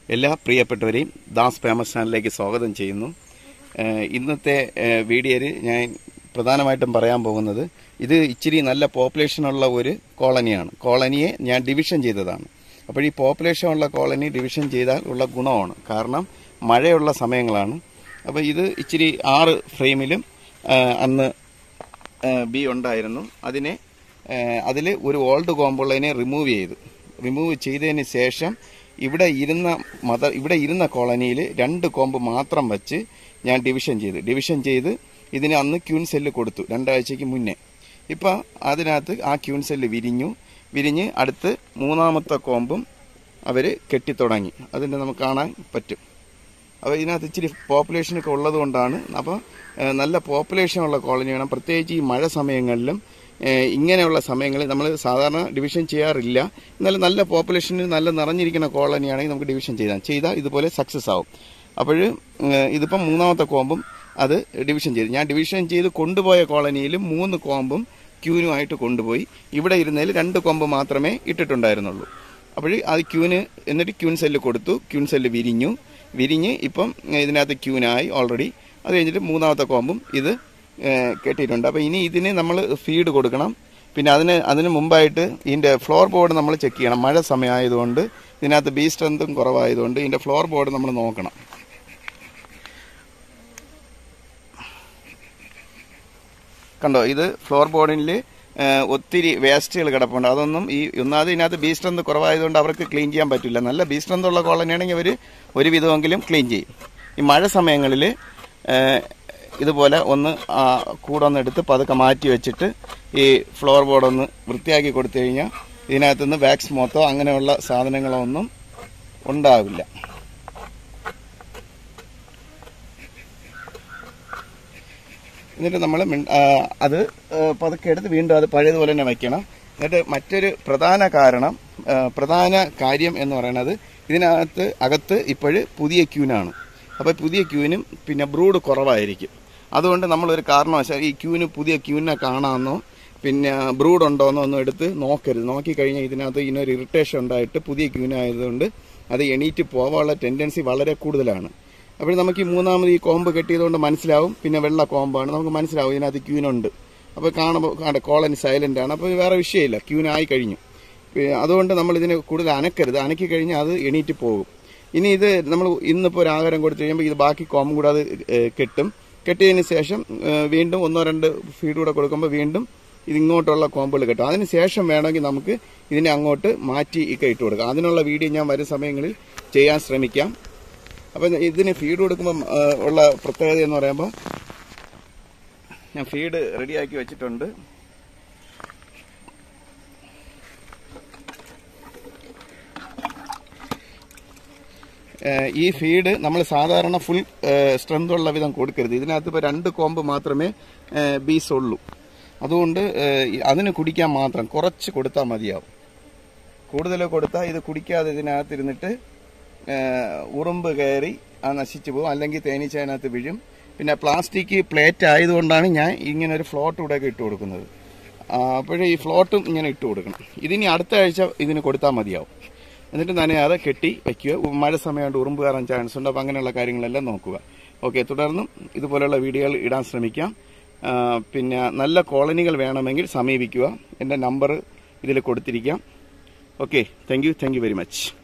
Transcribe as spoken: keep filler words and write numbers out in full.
എല്ലാ പ്രിയപ്പെട്ടവരെയും ദാസ് ഫേമസ് ചാനലിലേക്ക് സ്വാഗതം ചെയ്യുന്നു. ഇന്നത്തെ വീഡിയോയിൽ ഞാൻ പ്രധാനമായിട്ടും പറയാൻ പോകുന്നത് ഇത് ഇച്ചിരി നല്ല പോപ്പുലേഷനുള്ള ഒരു കോളനിയാണ്. കോളനിയെ ഞാൻ ഡിവിഷൻ ചെയ്തതാണ്. അപ്പോൾ ഈ പോപ്പുലേഷൻ ഉള്ള കോളനി ഡിവിഷൻ ചെയ്താൽ ഉള്ള ഗുണമാണ്. കാരണം മഴയുള്ള സമയങ്ങളാണ്. അപ്പോൾ ഇത് ഇച്ചിരി ആറ് ഫ്രെയിമിലും അന്ന് ബി ഉണ്ടായിരുന്നു. അതിനെ അതിൽ ഒരു ഓൾഡ് കോമ്പുള്ളതിനെ റിമൂവ് ചെയ്തു റിമൂവ് ചെയ്തതിന് ശേഷം ഇവിടെ ഇരുന്ന മദർ ഇവിടെ ഇരുന്ന കോളനിയിൽ രണ്ട് കോമ്പ് മാത്രം വെച്ച് ഞാൻ ഡിവിഷൻ ചെയ്ത് ഡിവിഷൻ ചെയ്ത് ഇതിന് അന്ന് ക്യൂൻ സെല്ല് കൊടുത്തു രണ്ടാഴ്ചയ്ക്ക് മുന്നേ. ഇപ്പം അതിനകത്ത് ആ ക്യൂൻ സെല്ല് വിരിഞ്ഞു വിരിഞ്ഞ് അടുത്ത് മൂന്നാമത്തെ കോമ്പും അവർ കെട്ടിത്തുടങ്ങി. അതിൻ്റെ നമുക്ക് കാണാൻ പറ്റും. അപ്പോൾ ഇതിനകത്ത് ഇച്ചിരി പോപ്പുലേഷനൊക്കെ ഉള്ളത് കൊണ്ടാണ്. അപ്പോൾ നല്ല പോപ്പുലേഷനുള്ള കോളനി വേണം. പ്രത്യേകിച്ച് ഈ മഴ സമയങ്ങളിലും ഇങ്ങനെയുള്ള സമയങ്ങളിൽ നമ്മൾ സാധാരണ ഡിവിഷൻ ചെയ്യാറില്ല. എന്നാലും നല്ല പോപ്പുലേഷനിൽ നല്ല നിറഞ്ഞിരിക്കുന്ന കോളനിയാണെങ്കിൽ നമുക്ക് ഡിവിഷൻ ചെയ്താൽ ചെയ്താൽ ഇതുപോലെ സക്സസ് ആവും. അപ്പോൾ ഇതിപ്പം മൂന്നാമത്തെ കോമ്പും അത് ഡിവിഷൻ ചെയ്തു. ഞാൻ ഡിവിഷൻ ചെയ്ത് കൊണ്ടുപോയ കോളനിയിൽ മൂന്ന് കോമ്പും ക്യൂനുമായിട്ട് കൊണ്ടുപോയി. ഇവിടെ ഇരുന്നതിൽ രണ്ട് കോമ്പ് മാത്രമേ ഇട്ടിട്ടുണ്ടായിരുന്നുള്ളൂ. അപ്പോൾ അത് ക്യൂന് എന്നിട്ട് ക്യൂൻ സെല്ല് കൊടുത്തു. ക്യൂൻ സെല്ല് വിരിഞ്ഞു വിരിഞ്ഞ് ഇപ്പം ഇതിനകത്ത് ക്യൂനായി ഓൾറെഡി. അത് കഴിഞ്ഞിട്ട് മൂന്നാമത്തെ കോമ്പും ഇത് കെട്ടിയിട്ടുണ്ട്. അപ്പോൾ ഇനി ഇതിന് നമ്മൾ ഫീഡ് കൊടുക്കണം. പിന്നെ അതിന് അതിന് മുമ്പായിട്ട് ഇതിൻ്റെ ഫ്ലോർ ബോർഡ് നമ്മൾ ചെക്ക് ചെയ്യണം. മഴ സമയമായതുകൊണ്ട് ഇതിനകത്ത് ബീ സ്ട്രെങ്തും കുറവായതുകൊണ്ട് ഇതിൻ്റെ ഫ്ലോർ ബോർഡ് നമ്മൾ നോക്കണം. കണ്ടോ, ഇത് ഫ്ലോർ ബോർഡിൽ ഒത്തിരി വേസ്റ്റുകൾ കിടപ്പുണ്ട്. അതൊന്നും ഈ ഒന്നാമത് ഇതിനകത്ത് ബീ സ്ട്രെങ്ത് കുറവായതുകൊണ്ട് അവർക്ക് ക്ലീൻ ചെയ്യാൻ പറ്റില്ല. നല്ല ബീ സ്ട്രെങ്ത് ഉള്ള കോളനിയാണെങ്കിൽ അവർ ഒരു വിധമെങ്കിലും ക്ലീൻ ചെയ്യും. ഈ മഴ സമയങ്ങളിൽ ഇതുപോലെ ഒന്ന് കൂടെ ഒന്ന് എടുത്ത് പതുക്കെ മാറ്റി വെച്ചിട്ട് ഈ ഫ്ലോർ ബോർഡ് ഒന്ന് വൃത്തിയാക്കി കൊടുത്തു കഴിഞ്ഞാൽ ഇതിനകത്തുനിന്ന് വാക്സ് മോത്തോ അങ്ങനെയുള്ള സാധനങ്ങളോ ഒന്നും ഉണ്ടാവില്ല. എന്നിട്ട് നമ്മൾ അത് പതുക്കെ എടുത്ത് വീണ്ടും അത് പഴയതുപോലെ തന്നെ വയ്ക്കണം. എന്നിട്ട് മറ്റൊരു പ്രധാന കാരണം പ്രധാന കാര്യം എന്ന് പറയുന്നത് ഇതിനകത്ത് അകത്ത് ഇപ്പോഴ് പുതിയ ക്യൂനാണ്. അപ്പോൾ പുതിയ ക്യൂനും പിന്നെ ബ്രൂഡ് കുറവായിരിക്കും. അതുകൊണ്ട് നമ്മളൊരു കാരണവശാൽ ഈ ക്യൂന് പുതിയ ക്യൂവിനെ കാണാമെന്നോ പിന്നെ ബ്രൂഡ് ഉണ്ടോയെന്നോ ഒന്നും എടുത്ത് നോക്കരുത്. നോക്കിക്കഴിഞ്ഞാൽ ഇതിനകത്ത് ഇതിനൊരു ഇറിറ്റേഷൻ ഉണ്ടായിട്ട് പുതിയ ക്യൂനായതുകൊണ്ട് അത് എണീറ്റ് പോകാനുള്ള ടെൻഡൻസി വളരെ കൂടുതലാണ്. അപ്പോൾ നമുക്ക് ഈ മൂന്നാമത് ഈ കോമ്പ് കെട്ടിയതുകൊണ്ട് മനസ്സിലാവും. പിന്നെ വെള്ള കോമ്പാണ്, നമുക്ക് മനസ്സിലാവും ഇതിനകത്ത് ക്യൂനുണ്ട്. അപ്പോൾ കാണുമ്പോൾ കോളനി സൈലൻ്റ് ആണ്. അപ്പോൾ വേറെ വിഷയമില്ല, ക്യൂനായി കഴിഞ്ഞു. അതുകൊണ്ട് നമ്മൾ ഇതിനെ കൂടുതൽ അനക്കരുത്. അനക്കി കഴിഞ്ഞാൽ അത് എണീറ്റ് പോകും. ഇനി ഇത് നമ്മൾ ഇന്നിപ്പോൾ ഒരു ആഹാരം കൊടുത്തു കഴിയുമ്പോൾ ഇത് ബാക്കി കോമ്പും കൂടെ അത് കെട്ടും. കെട്ടിയതിന് ശേഷം വീണ്ടും ഒന്നോ രണ്ട് ഫീഡ് കൂടെ കൊടുക്കുമ്പോൾ വീണ്ടും ഇത് ഇങ്ങോട്ടുള്ള കോമ്പുകൾ കെട്ടും. അതിന് ശേഷം വേണമെങ്കിൽ നമുക്ക് ഇതിനെ അങ്ങോട്ട് മാറ്റി ഒക്കെ ഇട്ട് കൊടുക്കാം. അതിനുള്ള വീഡിയോ ഞാൻ വരും സമയങ്ങളിൽ ചെയ്യാൻ ശ്രമിക്കാം. അപ്പം ഇതിന് ഫീഡ് കൊടുക്കുമ്പോൾ ഉള്ള പ്രത്യേകത എന്ന് പറയുമ്പോൾ ഞാൻ ഫീഡ് റെഡിയാക്കി വെച്ചിട്ടുണ്ട്. ഈ ഫീഡ് നമ്മൾ സാധാരണ ഫുൾ സ്ട്രെങ്ത് ഉള്ള വിധം കൊടുക്കരുത്. ഇതിനകത്ത് ഇപ്പോൾ രണ്ട് കോമ്പ് മാത്രമേ ബീസ് ഉള്ളൂ. അതുകൊണ്ട് അതിന് കുടിക്കാൻ മാത്രം കുറച്ച് കൊടുത്താൽ മതിയാവും. കൂടുതൽ കൊടുത്താൽ ഇത് കുടിക്കാതെ ഇതിനകത്തിരുന്നിട്ട് ഉറുമ്പ് കയറി ആ നശിച്ചു പോകും, അല്ലെങ്കിൽ തേനീച്ച അതിനകത്ത് വീഴും. പിന്നെ പ്ലാസ്റ്റിക് പ്ലേറ്റ് ആയതുകൊണ്ടാണ് ഞാൻ ഇങ്ങനെ ഒരു ഫ്ലോട്ട് ഇവിടെയൊക്കെ ഇട്ട് കൊടുക്കുന്നത്. അപ്പോഴേ ഈ ഫ്ലോട്ടും ഇങ്ങനെ ഇട്ട് കൊടുക്കണം. ഇതിനി അടുത്ത ആഴ്ച ഇതിന് കൊടുത്താൽ മതിയാവും. എന്നിട്ട് നനയാതെ കെട്ടി വയ്ക്കുക. മഴ സമയമായിട്ട് ഉറുമ്പ് കയറാൻ ചാൻസ് ഉണ്ട്. അപ്പോൾ അങ്ങനെയുള്ള കാര്യങ്ങളെല്ലാം നോക്കുക. ഓക്കെ, തുടർന്നും ഇതുപോലെയുള്ള വീഡിയോകൾ ഇടാൻ ശ്രമിക്കാം. പിന്നെ നല്ല കോളനികൾ വേണമെങ്കിൽ സമീപിക്കുക. എൻ്റെ നമ്പർ ഇതിൽ കൊടുത്തിരിക്കാം. Okay, thank you thank you very much.